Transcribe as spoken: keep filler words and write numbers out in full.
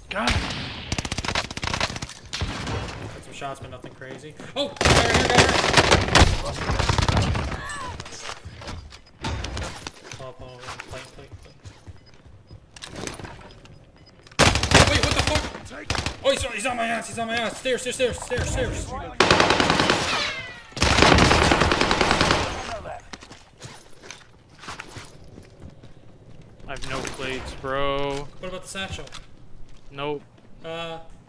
Got him. Got some shots, but nothing crazy. Oh, guy right here, guy right here. Oh, oh, plane, plane, plane. Wait, what the fuck? Oh, he's, he's on my ass, he's on my ass. Stairs, stairs, stairs, stairs, stairs. I have no plates, bro. What about the satchel? Nope. Uh...